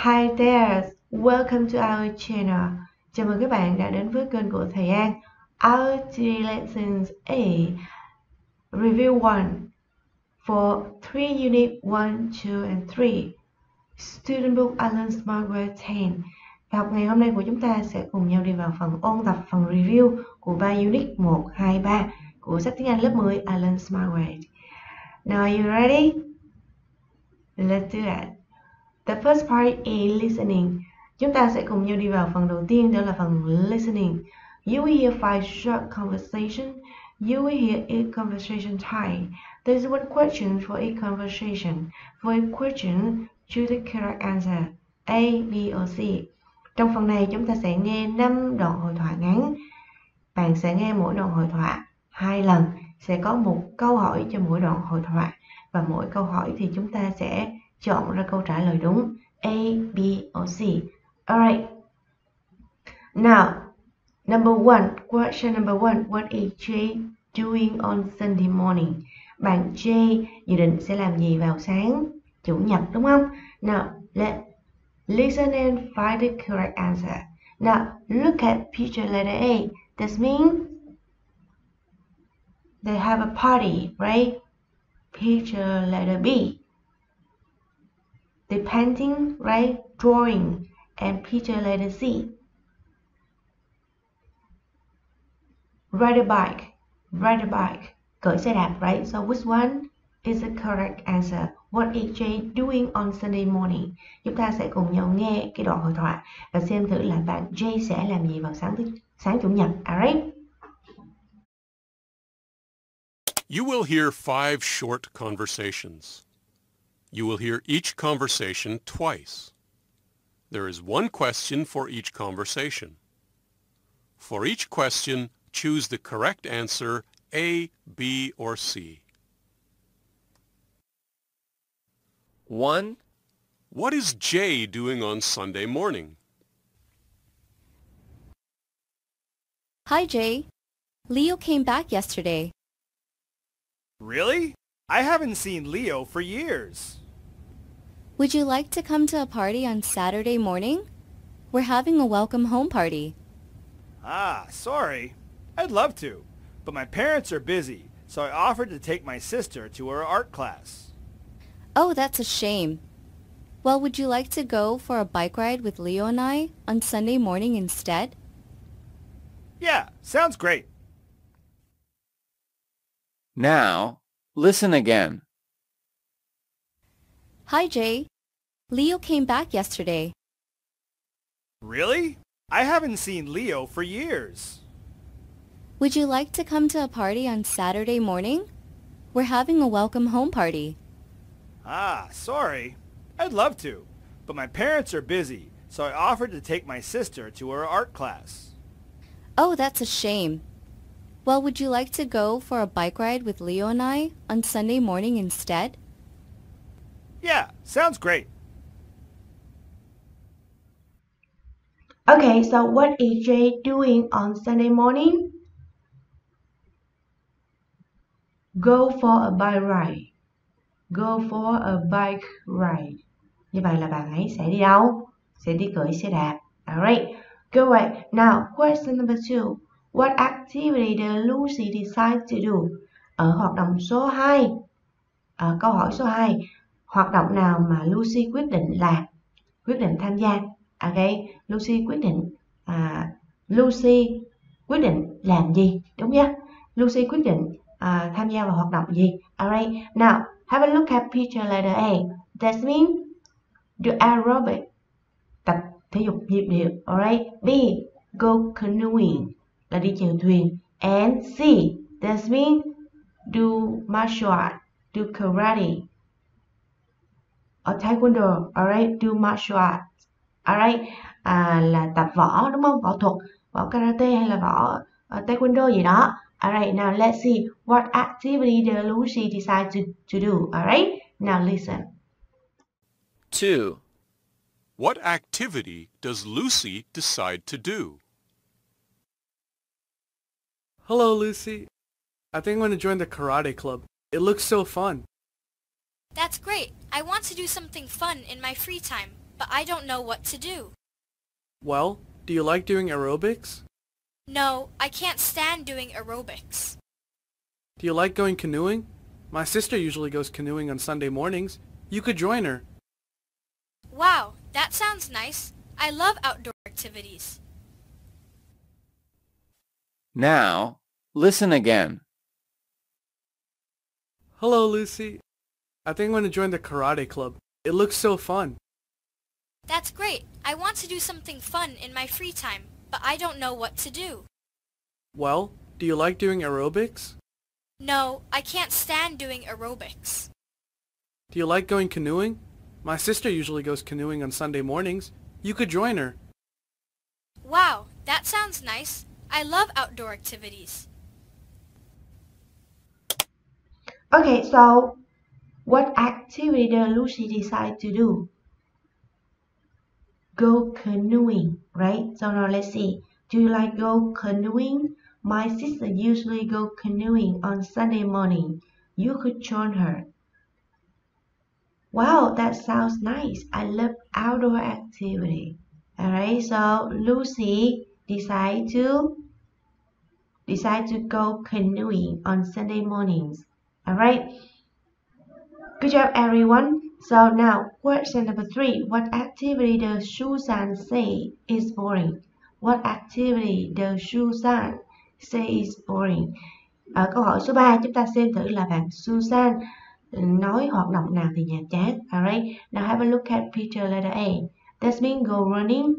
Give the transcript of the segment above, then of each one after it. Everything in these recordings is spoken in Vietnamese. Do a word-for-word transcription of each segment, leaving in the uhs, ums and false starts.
Hi there, welcome to our channel. Chào mừng các bạn đã đến với kênh của thầy An. Our today lessons A Review one for three unit one, two and three. Student book Alan Smartware ten. Và học ngày hôm nay của chúng ta sẽ cùng nhau đi vào phần ôn tập, phần review của ba unit một, hai, ba của sách tiếng Anh lớp mười Alan Smartware. Now are you ready? Let's do that. The first part is listening. Chúng ta sẽ cùng nhau đi vào phần đầu tiên, đó là phần listening. You will hear five short conversations. You will hear each conversation type. There is one question for each conversation. For each question, choose the correct answer. A, B or C. Trong phần này chúng ta sẽ nghe năm đoạn hội thoại ngắn. Bạn sẽ nghe mỗi đoạn hội thoại hai lần. Sẽ có một câu hỏi cho mỗi đoạn hội thoại. Và mỗi câu hỏi thì chúng ta sẽ chọn ra câu trả lời đúng. A, B or C. Alright. Now, number one, question number one. What is Jay doing on Sunday morning? Bạn Jay dự định sẽ làm gì vào sáng Chủ nhật, đúng không? Now, let's listen and find the correct answer. Now, look at picture letter A. This means they have a party, right? Picture letter B. The painting, right? Drawing. And picture letter C. Ride a bike. Ride a bike. Cưỡi xe đạp, right? So which one is the correct answer? What is Jay doing on Sunday morning? Chúng ta sẽ cùng nhau nghe cái đoạn hội thoại và xem thử là bạn Jay sẽ làm gì vào sáng thứ, sáng Chủ nhật. Alright? You will hear five short conversations. You will hear each conversation twice. There is one question for each conversation. For each question, choose the correct answer, A, B, or C. one. What is Jay doing on Sunday morning? Hi, Jay. Leo came back yesterday. Really? I haven't seen Leo for years. Would you like to come to a party on Saturday morning? We're having a welcome home party. Ah, sorry. I'd love to, but my parents are busy, so I offered to take my sister to her art class. Oh, that's a shame. Well, would you like to go for a bike ride with Leo and I on Sunday morning instead? Yeah, sounds great. Now, listen again. Hi, Jay. Leo came back yesterday. Really? I haven't seen Leo for years. Would you like to come to a party on Saturday morning? We're having a welcome home party. Ah, sorry. I'd love to, but my parents are busy, so I offered to take my sister to her art class. Oh, that's a shame. Well, would you like to go for a bike ride with Leo and I on Sunday morning instead? Yeah, sounds great. Okay, so what is Jay doing on Sunday morning? Go for a bike ride. Go for a bike ride. Như vậy là bạn ấy sẽ đi đâu? Sẽ đi cưỡi xe đạp. Alright, go away. Now, question number two. What activity did Lucy decide to do? Ở hoạt động số hai, ở câu hỏi số hai, hoạt động nào mà Lucy quyết định làm, quyết định tham gia? Okay, Lucy quyết định, à, Lucy quyết định làm gì? Đúng nhé? Lucy quyết định à, tham gia vào hoạt động gì? Alright, now have a look at picture letter A. That means do aerobic, tập thể dục nhịp điệu. Alright, B, go canoeing, là đi chèo thuyền. And C, that means do martial art, do karate or taekwondo. Alright, do martial art. Alright, à, là tập võ, đúng không? Võ thuật, võ karate hay là võ uh, taekwondo gì đó. Alright, now let's see what activity did Lucy decide to, to do. Alright, now listen. two. What activity does Lucy decide to do? Hello, Lucy. I think I'm going to join the karate club. It looks so fun. That's great. I want to do something fun in my free time. but I don't know what to do. Well, do you like doing aerobics? No, I can't stand doing aerobics. Do you like going canoeing? My sister usually goes canoeing on Sunday mornings. You could join her. Wow, that sounds nice. I love outdoor activities. Now, listen again. Hello, Lucy. I think I'm going to join the karate club. It looks so fun. That's great. I want to do something fun in my free time, but I don't know what to do. Well, do you like doing aerobics? No, I can't stand doing aerobics. Do you like going canoeing? My sister usually goes canoeing on Sunday mornings. You could join her. Wow, that sounds nice. I love outdoor activities. Okay, so what activity does Lucy decide to do? Go canoeing, right? So now let's see. Do you like go canoeing? My sister usually go canoeing on Sunday morning. You could join her. Wow, that sounds nice. I love outdoor activity. Alright, so Lucy decide to decide to go canoeing on Sunday mornings. Alright. Good job everyone. So now question number three. What activity does Susan say is boring? What activity does Susan say is boring? Ở câu hỏi số ba chúng ta xem thử là bạn Susan nói hoạt động nào thì nhàm chán. Alright. Now have a look at picture letter A. That means go running.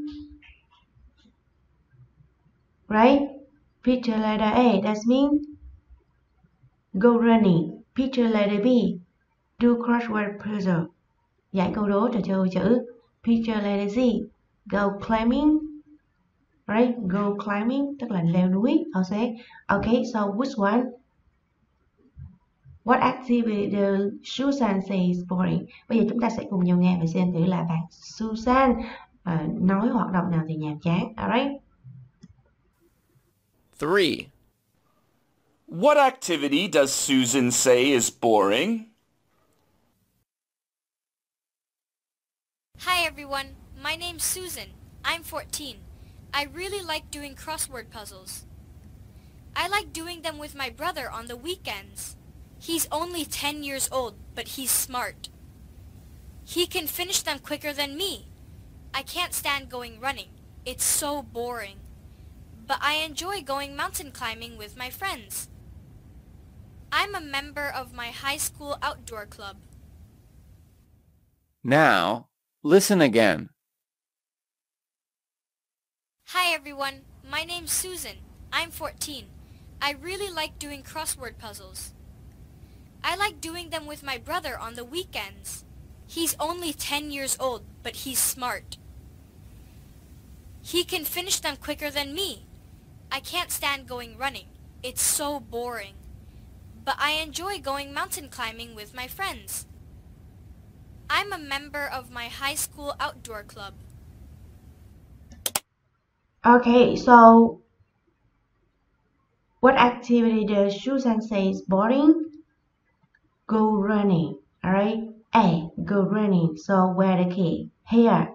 Right? Picture letter A. That means go running. Picture letter B. Do crossword puzzle. Giải câu đố trò chơi chữ. Picture letter C. Go climbing. Right? Go climbing tức là leo núi. Okay. Okay, so which one? What activity does Susan say is boring? Bây giờ chúng ta sẽ cùng nhau nghe và xem thử là bạn Susan uh, nói hoạt động nào thì nhàm chán. Alright? Three. What activity does Susan say is boring? Hi everyone, my name's Susan. I'm fourteen. I really like doing crossword puzzles. I like doing them with my brother on the weekends. He's only ten years old, but he's smart. He can finish them quicker than me. I can't stand going running. It's so boring. But I enjoy going mountain climbing with my friends. I'm a member of my high school outdoor club. Now, listen again. Hi everyone, my name's Susan. I'm fourteen. I really like doing crossword puzzles. I like doing them with my brother on the weekends. He's only ten years old, but he's smart. He can finish them quicker than me. I can't stand going running. It's so boring. But I enjoy going mountain climbing with my friends. I'm a member of my high school outdoor club. Okay, so what activity does Susan say is boring? Go running. Alright? A. Go running. So where the key? Here.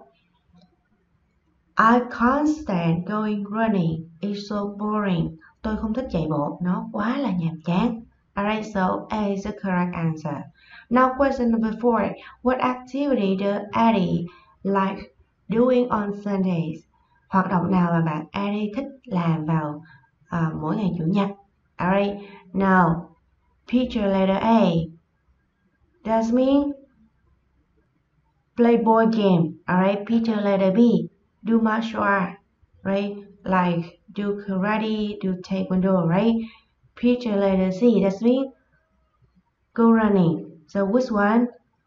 I can't stand going running. It's so boring. Tôi không thích chạy bộ. Nó quá là nhàm chán. Alright, so A is the correct answer. Now question number four. What activity does Eddie like doing on Sundays? Hoạt động nào mà bạn Eddie thích làm vào uh, mỗi ngày Chủ nhật? Alright, now picture letter A. That means play board game. Alright, picture letter B. Do martial art. Right, like do karate, do taekwondo. Right, picture letter C. That means go running. So which one?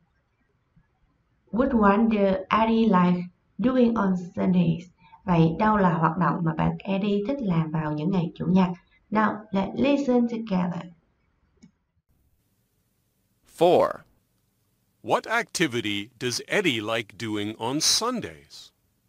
Which one does Eddie like doing on Sundays? Vậy đâu là hoạt động mà bạn Eddie thích làm vào những ngày Chủ nhật? Now, let's listen together. Four. What activity does Eddie like doing on Sundays?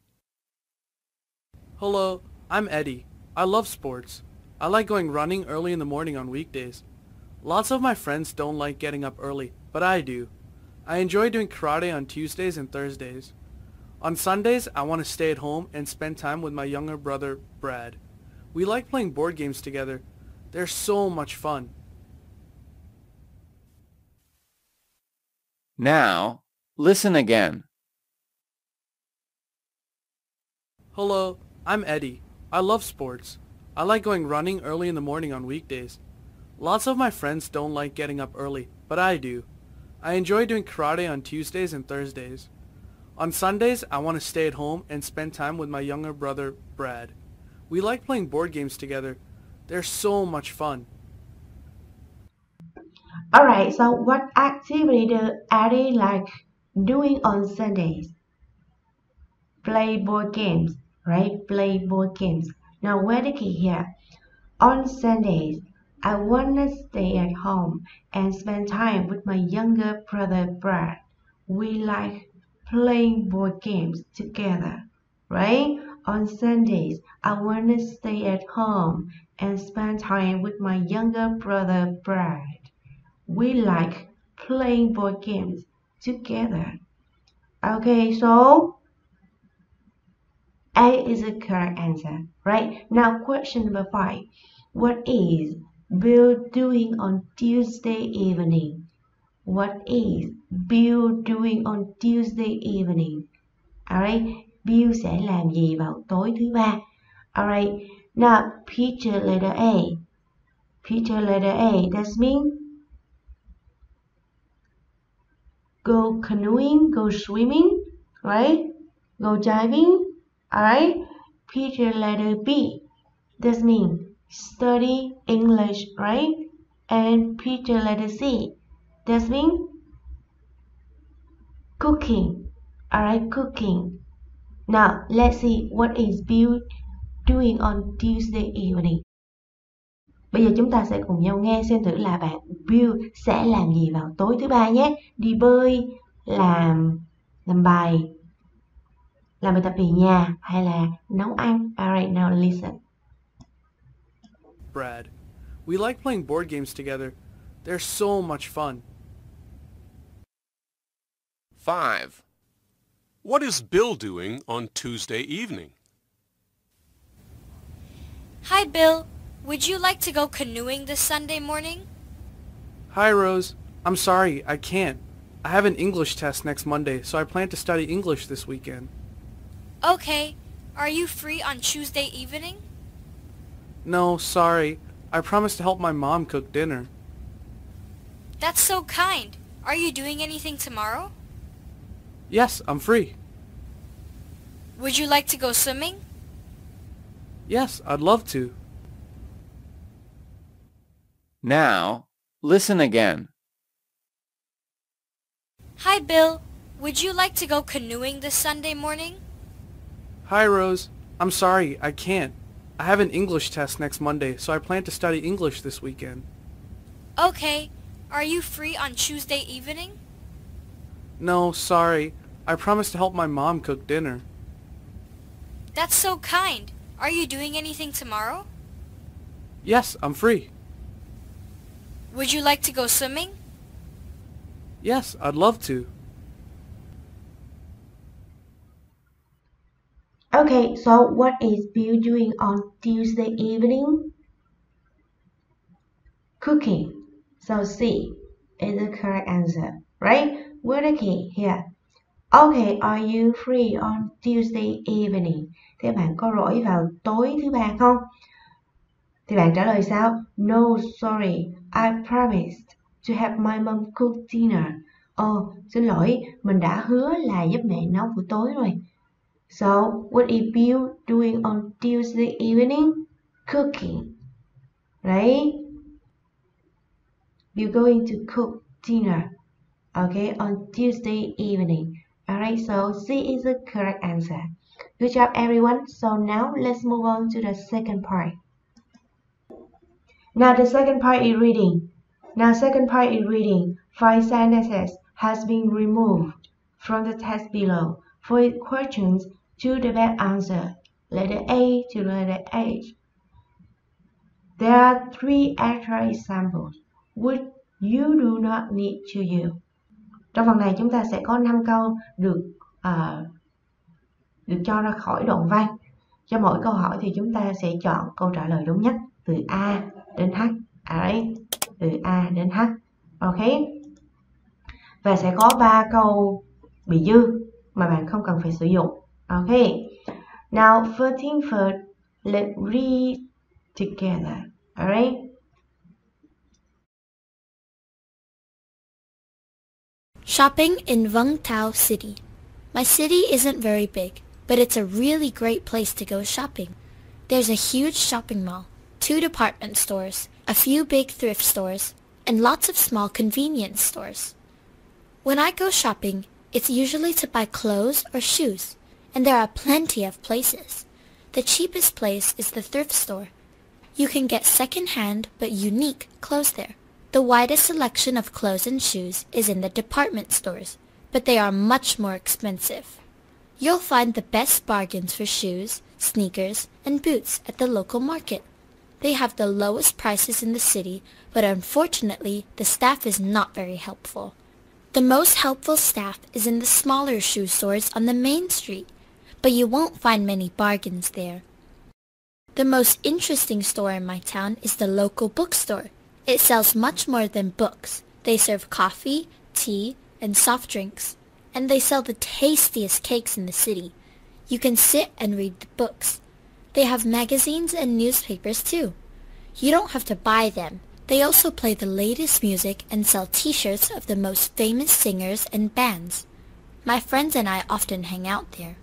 Hello, I'm Eddie. I love sports. I like going running early in the morning on weekdays. Lots of my friends don't like getting up early, but I do. I enjoy doing karate on Tuesdays and Thursdays. On Sundays, I want to stay at home and spend time with my younger brother, Brad. We like playing board games together. They're so much fun. Now, listen again. Hello, I'm Eddie. I love sports. I like going running early in the morning on weekdays. Lots of my friends don't like getting up early, but I do. I enjoy doing karate on Tuesdays and Thursdays. On Sundays, I want to stay at home and spend time with my younger brother, Brad. We like playing board games together. They're so much fun. Alright, so what activity do Eddie like doing on Sundays? Play board games, right? Play board games. Now, where the key here? On Sundays, I want to stay at home and spend time with my younger brother, Brad. We like playing board games together, right? On Sundays, I want to stay at home and spend time with my younger brother, Brad. We like playing board games together. Okay, so A is the correct answer, right? Now, question number five. What is Bill doing on Tuesday evening? What is Bill doing on Tuesday evening? Alright, Bill sẽ làm gì vào tối thứ ba? Alright, now picture letter A. Picture letter A, that means go canoeing, go swimming, right? Go diving, alright? Picture letter B, that means study English, right? And picture letter C, that means cooking, alright? Cooking. Now, let's see what is Bill doing on Tuesday evening. Bây giờ chúng ta sẽ cùng nhau nghe xem thử là bạn Bill sẽ làm gì vào tối thứ ba nhé. Đi bơi, làm làm bài, làm bài tập về nhà hay là nấu ăn. Alright, now listen. Brad, we like playing board games together. They're so much fun. Five. What is Bill doing on Tuesday evening? Hi, Bill. Would you like to go canoeing this Sunday morning? Hi, Rose. I'm sorry, I can't. I have an English test next Monday, so I plan to study English this weekend. Okay. Are you free on Tuesday evening? No, sorry. I promised to help my mom cook dinner. That's so kind. Are you doing anything tomorrow? Yes, I'm free. Would you like to go swimming? Yes, I'd love to. Now, listen again. Hi, Bill. Would you like to go canoeing this Sunday morning? Hi, Rose. I'm sorry, I can't. I have an English test next Monday, so I plan to study English this weekend. Okay. Are you free on Tuesday evening? No, sorry. I promised to help my mom cook dinner. That's so kind. Are you doing anything tomorrow? Yes, I'm free. Would you like to go swimming? Yes, I'd love to. Okay, so what is Bill doing on Tuesday evening? Cooking. So C is the correct answer, right? Where the key here? Okay, are you free on Tuesday evening? Thế bạn có rỗi vào tối thứ ba không? Thì bạn trả lời sao? No, sorry, I promised to help my mom cook dinner. Oh, xin lỗi, mình đã hứa là giúp mẹ nấu bữa tối rồi. So, what is Bill doing on Tuesday evening? Cooking, right? You're going to cook dinner, okay, on Tuesday evening. Alright, so C is the correct answer. Good job, everyone. So now let's move on to the second part. Now the second part is reading. Now second part is reading. Five sentences has been removed from the text below. For each questions, choose the best answer. Letter A to letter H. There are three extra examples which you do not need to use. Trong phần này chúng ta sẽ có năm câu được uh, được cho ra khỏi đoạn văn. Cho mỗi câu hỏi thì chúng ta sẽ chọn câu trả lời đúng nhất từ A đến H. Alright, từ A đến H. Ok. Và sẽ có ba câu bị dư mà bạn không cần phải sử dụng. Ok. Now, first thing first, let's read together. Alright. Shopping in Vung Tau City. My city isn't very big, but it's a really great place to go shopping. There's a huge shopping mall, two department stores, a few big thrift stores, and lots of small convenience stores. When I go shopping, it's usually to buy clothes or shoes, and there are plenty of places. The cheapest place is the thrift store. You can get second-hand but unique clothes there. The widest selection of clothes and shoes is in the department stores, but they are much more expensive. You'll find the best bargains for shoes, sneakers, and boots at the local market. They have the lowest prices in the city, but unfortunately, the staff is not very helpful. The most helpful staff is in the smaller shoe stores on the main street, but you won't find many bargains there. The most interesting store in my town is the local bookstore. It sells much more than books. They serve coffee, tea, and soft drinks, and they sell the tastiest cakes in the city. You can sit and read the books. They have magazines and newspapers too. You don't have to buy them. They also play the latest music and sell t-shirts of the most famous singers and bands. My friends and I often hang out there.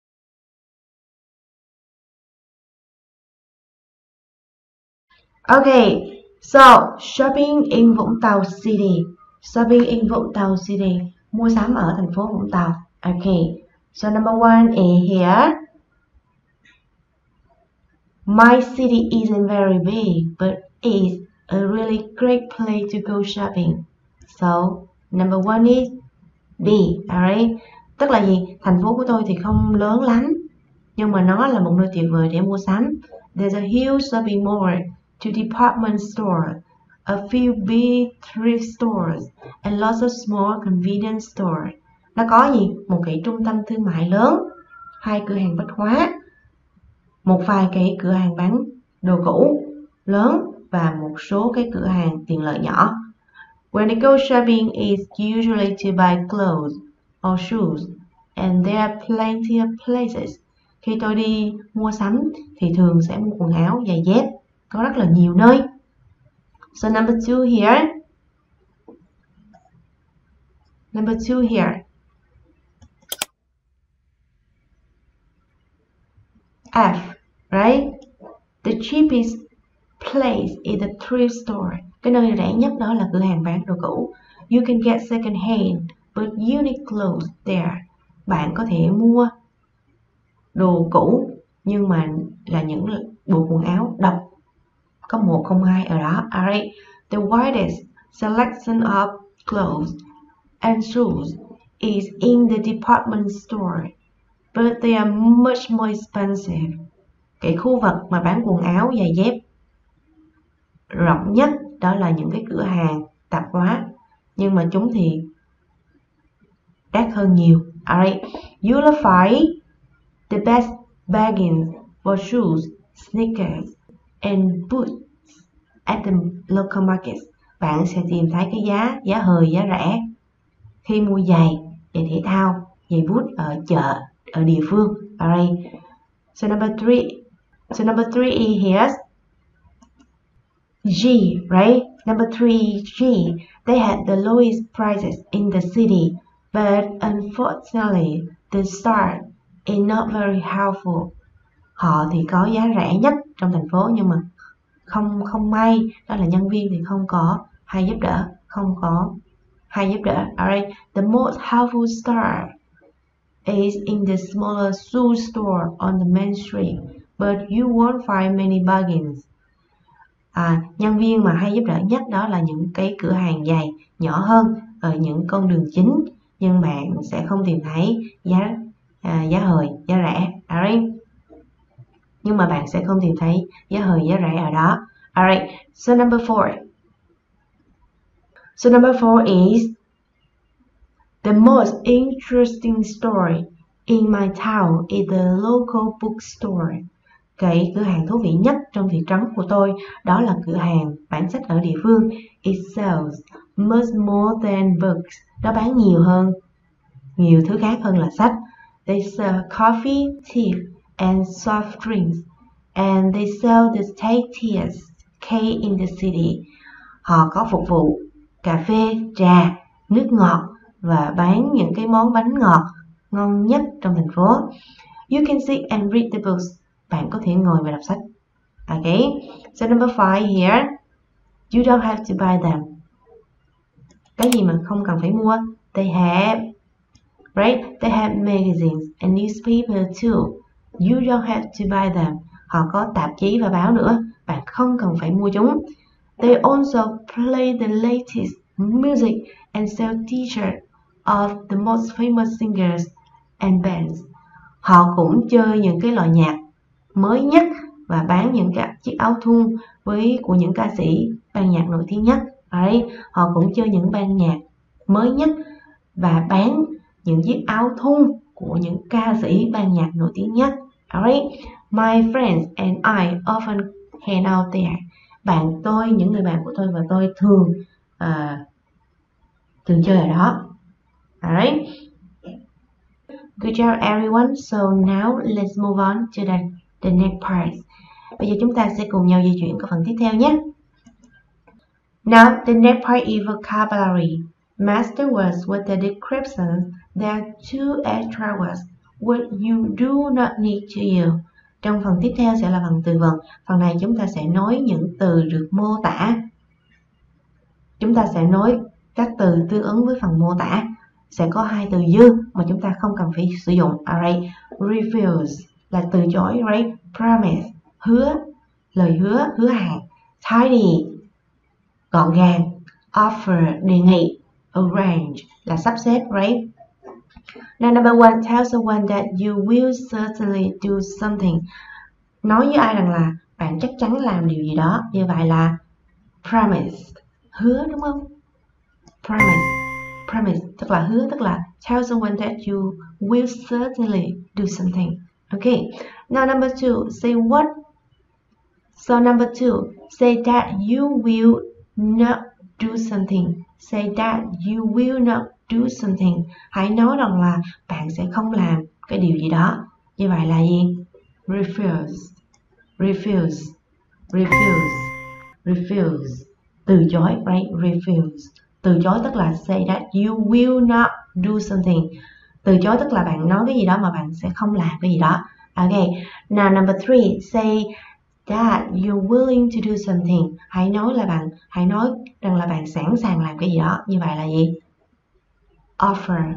Okay. So, shopping in Vũng Tàu City. Shopping in Vũng Tàu City. Mua sắm ở thành phố Vũng Tàu. Okay. So, number one is here. My city isn't very big, but it's a really great place to go shopping. So, number one is B. Alright. Tức là gì? Thành phố của tôi thì không lớn lắm, nhưng mà nó là một nơi tuyệt vời để mua sắm. There's a huge shopping mall, two department stores, a few big thrift stores, and lots of small convenience stores. Nó có gì? Một cái trung tâm thương mại lớn, hai cửa hàng bách hóa, một vài cái cửa hàng bán đồ cũ lớn và một số cái cửa hàng tiện lợi nhỏ. When I go shopping, it's usually to buy clothes or shoes, and there are plenty of places. Khi tôi đi mua sắm thì thường sẽ mua quần áo, giày dép. Có rất là nhiều nơi. So number two here. Number two here. F, right? The cheapest place is the thrift store. Cái nơi rẻ nhất đó là cửa hàng bán đồ cũ. You can get second hand but unique clothes there. Bạn có thể mua đồ cũ nhưng mà là những bộ quần áo độc. Có một không hai ở đó. Alright. The widest selection of clothes and shoes is in the department store, but they are much more expensive. Cái khu vực mà bán quần áo, giày dép rộng nhất đó là những cái cửa hàng tạp hóa, nhưng mà chúng thì đắt hơn nhiều. Alright. You'll find the best bargains for shoes, sneakers, and boots at the local markets. Bạn sẽ tìm thấy cái giá giá hời, giá rẻ khi mua giày, giày thể thao, giày boot ở chợ, ở địa phương. Alright. So number three. So number three is here. G, right? Number three, G. They had the lowest prices in the city, but unfortunately, the staff is not very helpful. Họ thì có giá rẻ nhất trong thành phố, nhưng mà không không may đó là nhân viên thì không có hay giúp đỡ, không có hay giúp đỡ. Alright, the most helpful staff is in the smaller shoe store on the main street, but you won't find many bargains. À, nhân viên mà hay giúp đỡ nhất đó là những cái cửa hàng giày nhỏ hơn ở những con đường chính, nhưng bạn sẽ không tìm thấy giá à, giá hời, giá rẻ. Alright. Nhưng mà bạn sẽ không tìm thấy giá hời, giá rẻ ở đó. Alright. So number four. So number four is the most interesting story in my town is the local bookstore. Cái cửa hàng thú vị nhất trong thị trấn của tôi đó là cửa hàng bán sách ở địa phương. It sells much more than books. Nó bán nhiều hơn, nhiều thứ khác hơn là sách. They sell coffee, tea, and soft drinks. And they sell the tastiest cake in the city. Họ có phục vụ cà phê, trà, nước ngọt và bán những cái món bánh ngọt ngon nhất trong thành phố. You can sit and read the books. Bạn có thể ngồi và đọc sách. Okay. So number five here. You don't have to buy them. Cái gì mà không cần phải mua? They have, right? They have magazines and newspaper too. You don't have to buy them. Họ có tạp chí và báo nữa. Bạn không cần phải mua chúng. They also play the latest music and sell t-shirts of the most famous singers and bands. Họ cũng chơi những cái loại nhạc mới nhất và bán những cái chiếc áo thun với của những ca sĩ ban nhạc nổi tiếng nhất. Right? Họ cũng chơi những ban nhạc mới nhất và bán những chiếc áo thun của những ca sĩ ban nhạc nổi tiếng nhất. Alright? My friends and I often hang out there. Bạn tôi, những người bạn của tôi và tôi thường uh, thường chơi ở đó. Alright? Good job everyone. So now let's move on to the, the next part. Bây giờ chúng ta sẽ cùng nhau di chuyển qua phần tiếp theo nhé. Now the next part is vocabulary. Master words with the descriptions. There are two extra words which you do not need to use. Trong phần tiếp theo sẽ là phần từ vựng. Phần này chúng ta sẽ nói những từ được mô tả. Chúng ta sẽ nói các từ tương ứng với phần mô tả. Sẽ có hai từ dư mà chúng ta không cần phải sử dụng. Alright, refuse là từ chối, right? Promise, hứa, lời hứa, hứa hẹn. Tidy, gọn gàng. Offer, đề nghị. Arrange là sắp xếp, right? Now number one, tell someone that you will certainly do something. Nói với ai rằng là bạn chắc chắn làm điều gì đó. Như vậy là promise, hứa đúng không? Promise, promise tức là hứa, tức là tell someone that you will certainly do something. Okay. Now number two, say what? So number two, say that you will not do something. Say that you will not do something. Hãy nói rằng là bạn sẽ không làm cái điều gì đó. Như vậy là gì? Refuse, refuse, refuse, refuse. Từ chối, right? Refuse. Từ chối tức là say that you will not do something. Từ chối tức là bạn nói cái gì đó mà bạn sẽ không làm cái gì đó. Okay. Now number three, say that you're willing to do something. Hãy nói là bạn, hãy nói rằng là bạn sẵn sàng làm cái gì đó. Như vậy là gì? Offer,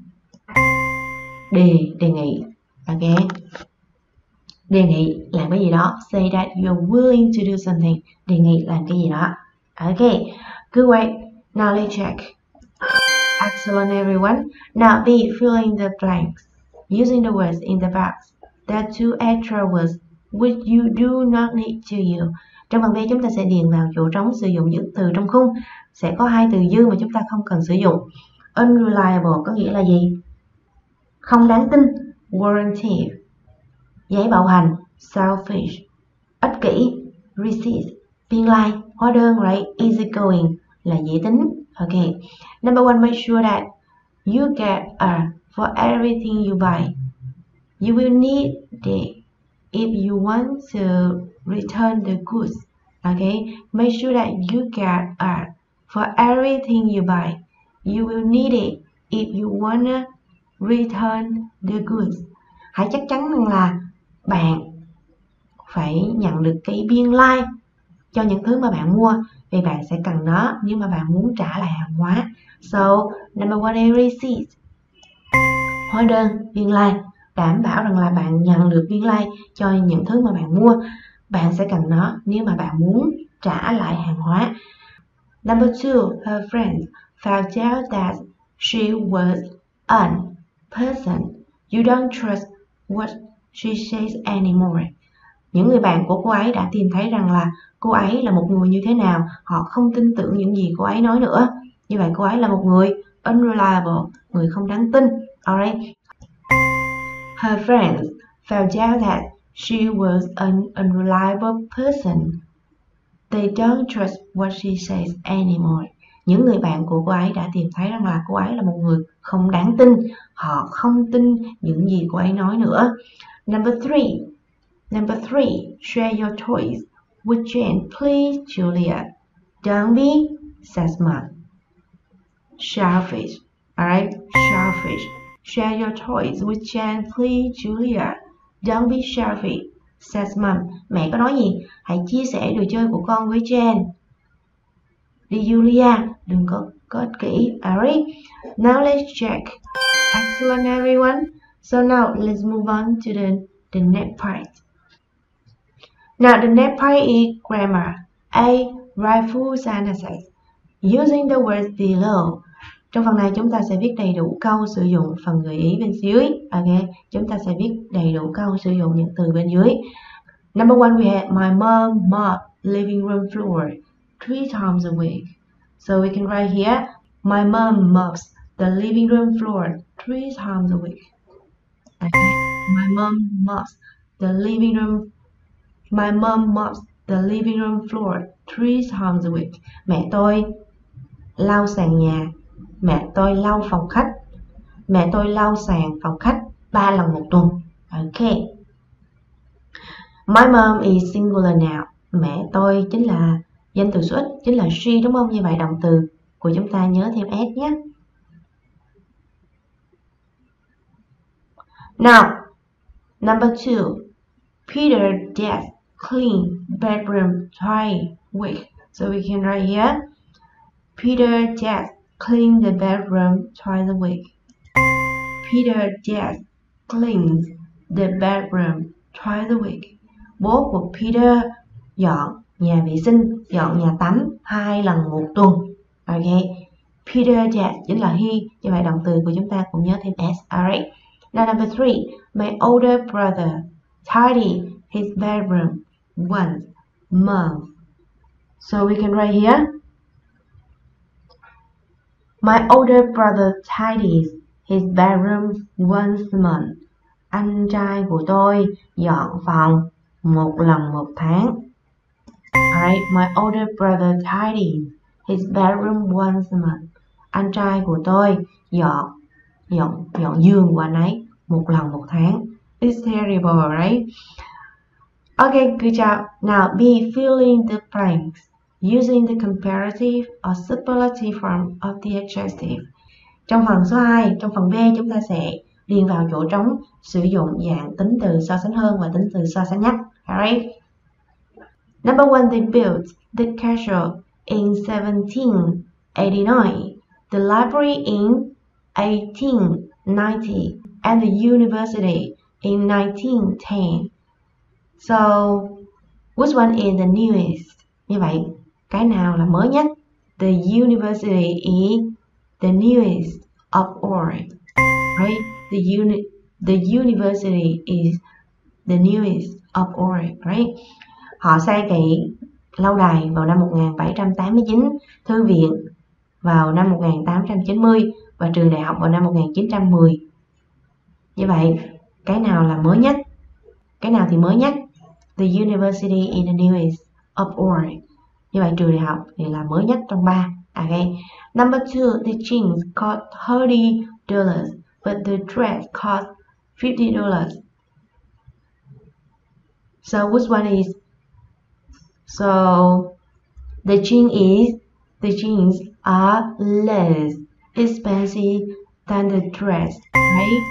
đề, đề nghị. Okay. Đề nghị làm cái gì đó. Say that you're willing to do something. Đề nghị làm cái gì đó. Okay. Good way. Now let's check. Excellent everyone. Now be fill in the blanks using the words in the box. There are two extra words which you do not need to use. Trong phần B chúng ta sẽ điền vào chỗ trống sử dụng những từ trong khung. Sẽ có hai từ dư mà chúng ta không cần sử dụng. Unreliable có nghĩa là gì? Không đáng tin. Warranty, giấy bảo hành. Selfish, ích kỷ. Receipt, biên lai, hóa đơn, right? Easy going là dễ tính. Okay. Number one, make sure that you get a for everything you buy. You will need it if you want to return the goods. Okay. Make sure that you get a for everything you buy. You will need it if you wanna return the goods. Hãy chắc chắn rằng là bạn phải nhận được cái biên lai cho những thứ mà bạn mua, vì bạn sẽ cần nó nếu mà bạn muốn trả lại hàng hóa. So, number one is receipt. Hóa đơn, biên lai. Đảm bảo rằng là bạn nhận được biên lai cho những thứ mà bạn mua. Bạn sẽ cần nó nếu mà bạn muốn trả lại hàng hóa. Number two, her friends found out that she was a person you don't trust what she says anymore. Những người bạn của cô ấy đã tìm thấy rằng là cô ấy là một người như thế nào. Họ không tin tưởng những gì cô ấy nói nữa. Như vậy cô ấy là một người unreliable, người không đáng tin. Alright. Her friends found out that she was an unreliable person. They don't trust what she says anymore. Những người bạn của cô ấy đã tìm thấy rằng là cô ấy là một người không đáng tin. Họ không tin những gì cô ấy nói nữa. Number three. Number three. Share your toys with Jane, please, Julia. Don't be, says Mom. Selfish. Alright? Selfish. Share your toys with Jane, please, Julia. Don't be selfish, says Mom. Mẹ có nói gì? Hãy chia sẻ đồ chơi của con với Jane. Đi Julia, đừng có có ích kỷ. Alright? Now let's check. Excellent, everyone. So now let's move on to the, the next part. Now the next part is grammar. A. Write full sentences using the words below. Trong phần này chúng ta sẽ viết đầy đủ câu sử dụng phần gợi ý bên dưới. Ok, chúng ta sẽ viết đầy đủ câu sử dụng những từ bên dưới. Number one, we have my mom mopped living room floor three times a week. So we can write here, my mom mops the living room floor three times a week. Okay, my mom mops the living room. My mom mops the living room floor three times a week. Mẹ tôi lau sàn nhà. Mẹ tôi lau phòng khách. Mẹ tôi lau sàn phòng khách ba lần một tuần. Ok. My mom is singular now. Mẹ tôi chính là danh từ số ít, chính là she, đúng không? Như vậy động từ của chúng ta nhớ thêm s nhé. Now, number two. Peter does clean bedroom twice a week. So we can write here, Peter does clean the bedroom twice a week. Peter does cleans the bedroom twice a week. Bố của Peter dọn nhà vệ sinh, dọn nhà tắm hai lần một tuần. Ok. Peter does chính là he, như vậy động từ của chúng ta cũng nhớ thêm s. Alright. Now number three. My older brother tidy his bedroom once a month. So we can write here, my older brother tidies his bedroom once a month. Anh trai của tôi dọn phòng một lần một tháng. Alright, my older brother tidies his bedroom once a month. Anh trai của tôi dọn dọn dọn giường của anh ấy một lần một tháng. It's terrible, right? Okay, good job. Now be fill in the blanks using the comparative or superlative form of the adjective. Trong phần số hai, trong phần B chúng ta sẽ điền vào chỗ trống sử dụng dạng tính từ so sánh hơn và tính từ so sánh nhất. Alright. Number one, they built the castle in seventeen eighty-nine, the library in eighteen ninety, and the university in nineteen ten. So, which one is the newest? Như vậy, cái nào là mới nhất? The university is the newest of all. Right? The uni the university is the newest of all. Right? Họ xây cái lâu đài vào năm một nghìn bảy trăm tám mươi chín, thư viện vào năm một nghìn tám trăm chín mươi và trường đại học vào năm một nghìn chín trăm mười. Như vậy, cái nào là mới nhất? Cái nào thì mới nhất? The university is the newest of all. Như vậy trường đại học thì là mới nhất trong ba. Okay. Number two, the jeans cost thirty dollars, but the dress cost fifty dollars. So which one is? So the jeans is the jeans are less expensive than the dress, right?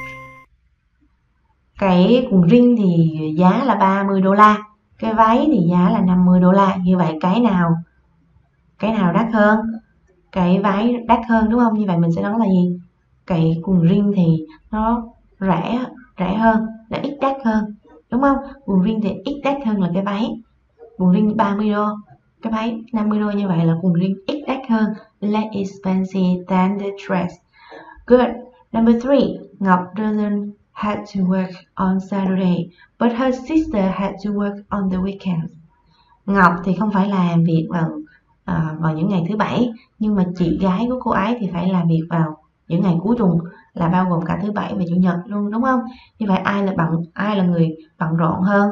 Cái quần jean thì giá là ba mươi đô la, cái váy thì giá là năm mươi đô la. Như vậy cái nào cái nào đắt hơn? Cái váy đắt hơn, đúng không? Như vậy mình sẽ nói là gì? Cái quần jean thì nó rẻ rẻ hơn, nó ít đắt hơn, đúng không? Quần jean thì ít đắt hơn là cái váy. Quần jean ba mươi đô, cái váy năm mươi đô, như vậy là quần jean ít đắt hơn, less expensive than the dress. Good. Number three, Ngọc doesn't had to work on Saturday, but her sister had to work on the weekends. Ngọc thì không phải làm việc vào à, vào những ngày thứ bảy, nhưng mà chị gái của cô ấy thì phải làm việc vào những ngày cuối tuần. là bao gồm cả thứ bảy và chủ nhật luôn, đúng không? Như vậy ai là bận ai là người bận rộn hơn?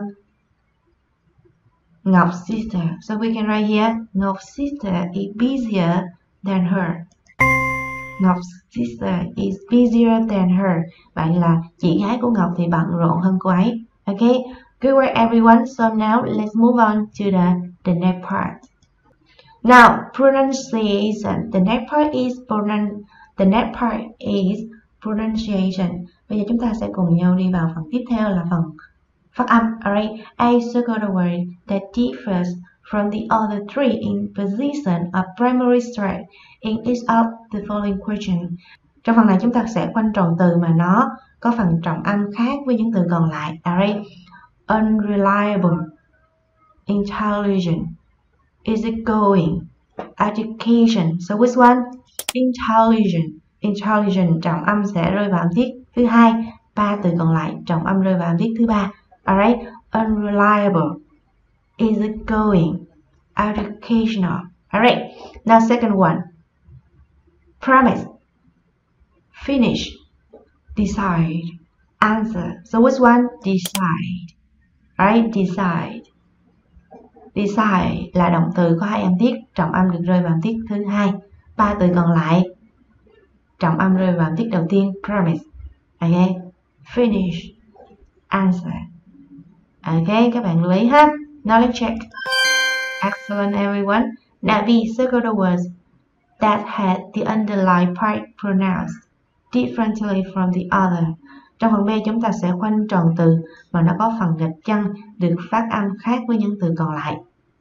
Ngọc sister. So we can write here Ngọc sister is busier than her. Ngọc sister is busier than her. Vậy là chị gái của Ngọc thì bận rộn hơn cô ấy. Okay, good work everyone. So now let's move on to the the next part. Now pronunciation. The next part is pronun. The next part is pronunciation. Bây giờ chúng ta sẽ cùng nhau đi vào phần tiếp theo là phần phát âm. Alright, I circle the word that differs from the other three in position of primary stress in each of the following question. Trong phần này chúng ta sẽ khoanh tròn từ mà nó có phần trọng âm khác với những từ còn lại. Alright, unreliable, intelligent, easygoing, education. So which one? Intelligent. Intelligent trọng âm sẽ rơi vào âm tiết thứ hai. Ba từ còn lại trọng âm rơi vào âm tiết thứ ba. Alright, unreliable, easygoing, educational. Alright, now second one. Promise, finish, decide, answer. So which one? Decide. Alright, decide. Decide là động từ có hai âm tiết, trọng âm được rơi vào âm tiết thứ hai. Ba từ còn lại trọng âm rơi vào âm tiết đầu tiên. Promise. Okay, finish, answer. Okay, các bạn lưu ý ha. Now let's check. Excellent everyone. Now B, circle the words that had the underlined part pronounced differently from the other. Trong phần B chúng ta sẽ khoanh tròn từ mà nó có phần gạch chân được phát âm khác với những từ còn lại.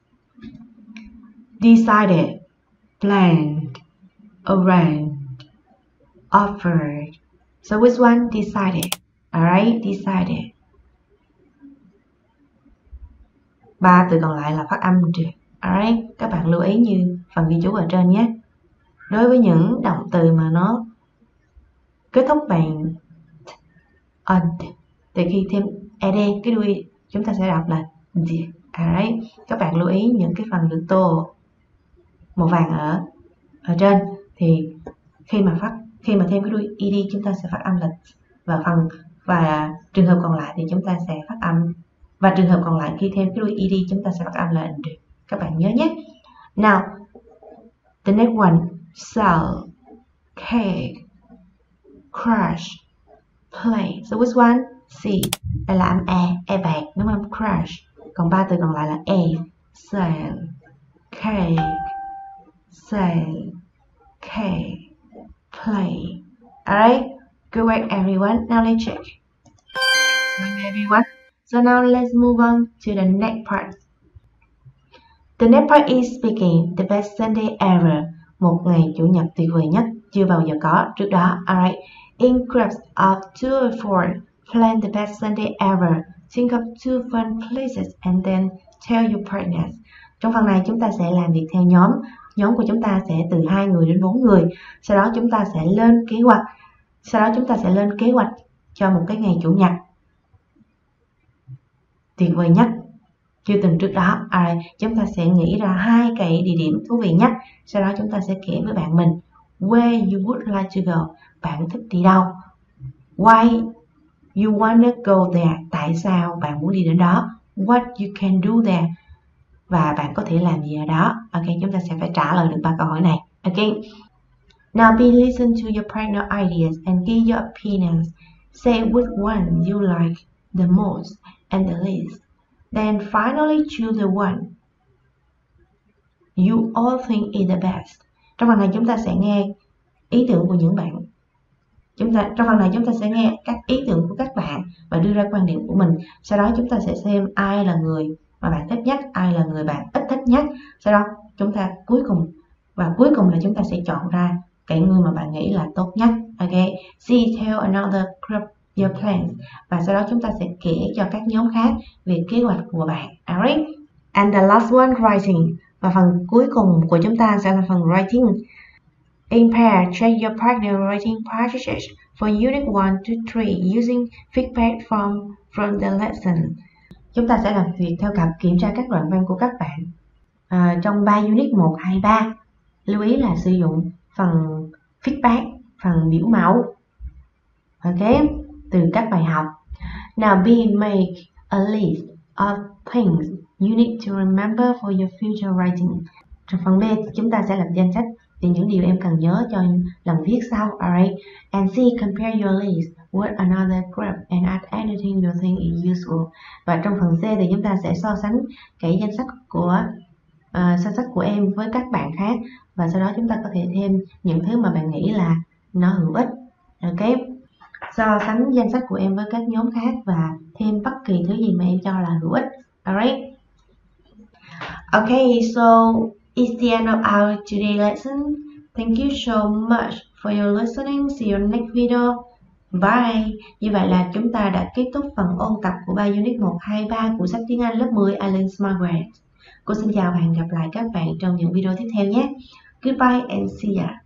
Decided, planned, arranged, offered. So which one? Decided. Alright, decided. Ba từ còn lại là phát âm trừ. Alright, các bạn lưu ý như phần ghi chú ở trên nhé. Đối với những động từ mà nó kết thúc bằng ed thì khi thêm ed cái đuôi chúng ta sẽ đọc là d. Alright, các bạn lưu ý những cái phần được tô màu vàng ở ở trên thì khi mà phát khi mà thêm cái đuôi ed chúng ta sẽ phát âm là và phần và trường hợp còn lại thì chúng ta sẽ phát âm và trường hợp còn lại khi thêm cái đuôi ed chúng ta sẽ phát âm là d. Các bạn nhớ nhé. Now the next one, sell, cake, crush, play. So which one? C. Đây là âm e, e bạc đúng không? Crush. Còn ba từ còn lại là a. Sell, cake, sell, cake, play. Alright, good work everyone. Now let's check. Good everyone. So now let's move on to the next part. The next part is speaking the best Sunday ever. Một ngày chủ nhật tuyệt vời nhất chưa bao giờ có trước đó. Alright. In groups of two or four, plan the best Sunday ever. Think of two fun places and then tell your partners. Trong phần này chúng ta sẽ làm việc theo nhóm. Nhóm của chúng ta sẽ từ hai người đến bốn người. Sau đó chúng ta sẽ lên kế hoạch. Sau đó chúng ta sẽ lên kế hoạch cho một cái ngày chủ nhật tuyệt vời nhất chưa từng trước đó. À, chúng ta sẽ nghĩ ra hai cái địa điểm thú vị nhất. Sau đó chúng ta sẽ kể với bạn mình where you would like to go. Bạn thích đi đâu? Why you wanna go there. Tại sao bạn muốn đi đến đó? What you can do there. Và bạn có thể làm gì ở đó. Ok, chúng ta sẽ phải trả lời được ba câu hỏi này. Ok. Now be listen to your partner ideas and give your opinions. Say which one you like the most and the least. Then finally choose the one you all think is the best. Trong phần này chúng ta sẽ nghe ý tưởng của những bạn. Chúng ta trong phần này chúng ta sẽ nghe các ý tưởng của các bạn và đưa ra quan điểm của mình. Sau đó chúng ta sẽ xem ai là người mà bạn thích nhất, ai là người bạn ít thích nhất. Sau đó chúng ta cuối cùng và cuối cùng là chúng ta sẽ chọn ra cái người mà bạn nghĩ là tốt nhất. Ok. See tell another group your plans. Và sau đó chúng ta sẽ kể cho các nhóm khác về kế hoạch của bạn. Alright. And the last one, writing. Và phần cuối cùng của chúng ta sẽ là phần writing. In pair, check your partner writing passages for unit one to three using feedback from from the lesson. Chúng ta sẽ làm việc theo cặp kiểm tra các đoạn văn của các bạn à, trong ba unit một, hai, ba. Lưu ý là sử dụng phần feedback, phần biểu mẫu Ok, từ các bài học. Now B, make a list of things you need to remember for your future writing. Trong phần B, chúng ta sẽ lập danh sách về những điều em cần nhớ cho lần viết sau. Alright. And C, compare your list with another group and add anything you think is useful. Và trong phần C thì chúng ta sẽ so sánh cái danh sách của uh, danh sách của em với các bạn khác, và sau đó chúng ta có thể thêm những thứ mà bạn nghĩ là nó hữu ích. Ok. So sánh danh sách của em với các nhóm khác và thêm bất kỳ thứ gì mà em cho là hữu ích. Alright. Okay, so it's the end of our today lesson. Thank you so much for your listening. See you next video. Bye. Như vậy là chúng ta đã kết thúc phần ôn tập của bài Unit một, hai, ba của sách tiếng Anh lớp mười Island Smart Words. Cô xin chào và hẹn gặp lại các bạn trong những video tiếp theo nhé. Goodbye and see ya.